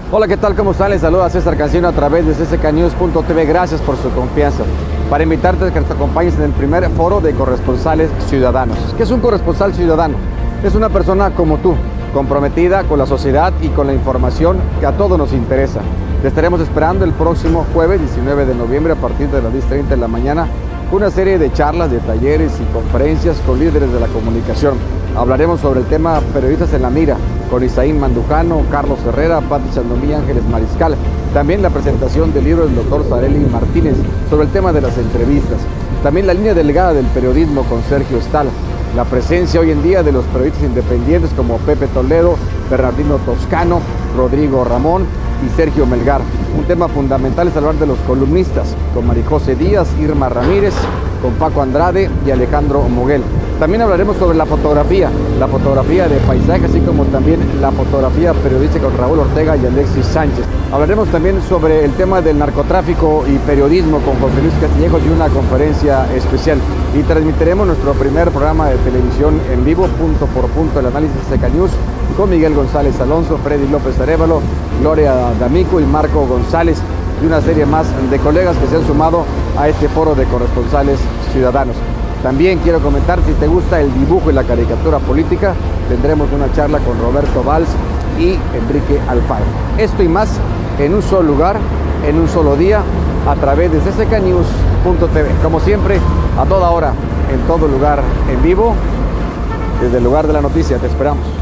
Hola, ¿qué tal? ¿Cómo están? Les saluda César Cancino a través de ccnews.tv. Gracias por su confianza. Para invitarte a que nos acompañes en el primer foro de corresponsales ciudadanos. ¿Qué es un corresponsal ciudadano? Es una persona como tú, comprometida con la sociedad y con la información que a todos nos interesa. Te estaremos esperando el próximo jueves 19 de noviembre a partir de las 10:30 de la mañana con una serie de charlas, de talleres y conferencias con líderes de la comunicación. Hablaremos sobre el tema Periodistas en la Mira, con Isaín Mandujano, Carlos Herrera, Pati Chandomí, Ángeles Mariscal. También la presentación del libro del doctor Sareli Martínez sobre el tema de las entrevistas. También la línea delgada del periodismo con Sergio Estal. La presencia hoy en día de los periodistas independientes como Pepe Toledo, Bernardino Toscano, Rodrigo Ramón y Sergio Melgar. Un tema fundamental es hablar de los columnistas, con Marijose Díaz, Irma Ramírez, con Paco Andrade y Alejandro Moguel. También hablaremos sobre la fotografía de paisaje, así como también la fotografía periodística con Raúl Ortega y Alexis Sánchez. Hablaremos también sobre el tema del narcotráfico y periodismo con José Luis Castillejos y una conferencia especial. Y transmitiremos nuestro primer programa de televisión en vivo, punto por punto, el análisis de CCnews, con Miguel González Alonso, Freddy López Arévalo, Gloria D'Amico y Marco González, y una serie más de colegas que se han sumado a este foro de corresponsales ciudadanos. También quiero comentar, si te gusta el dibujo y la caricatura política, tendremos una charla con Roberto Valls y Enrique Alfaro. Esto y más en un solo lugar, en un solo día, a través de ccnews.tv. Como siempre, a toda hora, en todo lugar, en vivo, desde el lugar de la noticia. Te esperamos.